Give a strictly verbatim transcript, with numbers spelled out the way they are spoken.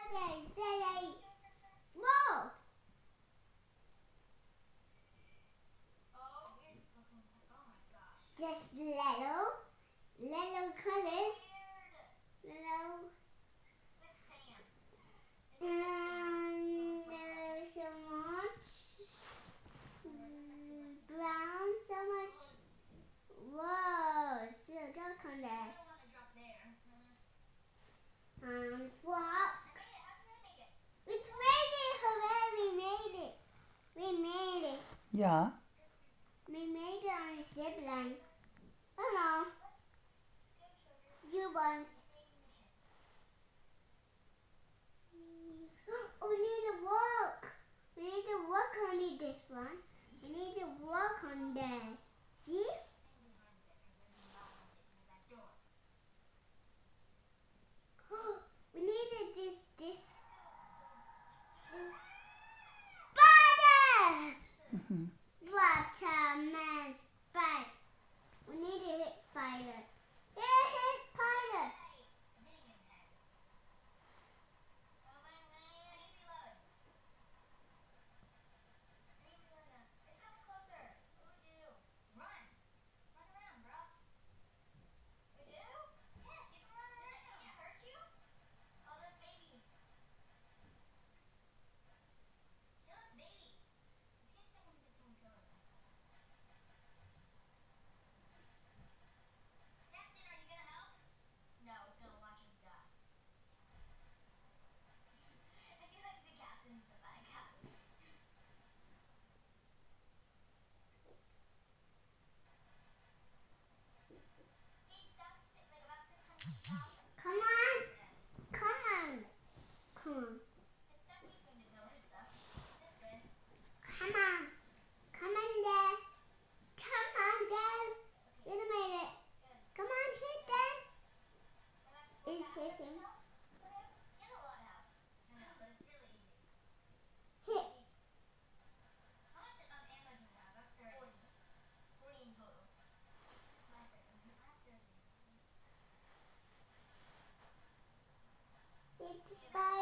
Whoa! Just little, little colors, little, and there's so much brown, so much. Whoa! So dark on there. Um, what? We made it! Hooray! We made it! We made it! Ja. We made it on a zip line. Hello. You want? Oh, we need to walk. We need to walk on this one. We need to walk on there. See? We needed this, this. Spider! Mhm. Waterman spider. We need to hit spider. Here, hit spider. Come on. Come on. Come on. Come on. Come on there. Come on there. You made it. Come on, hit them. It's hitting. Hit. Hit the spider.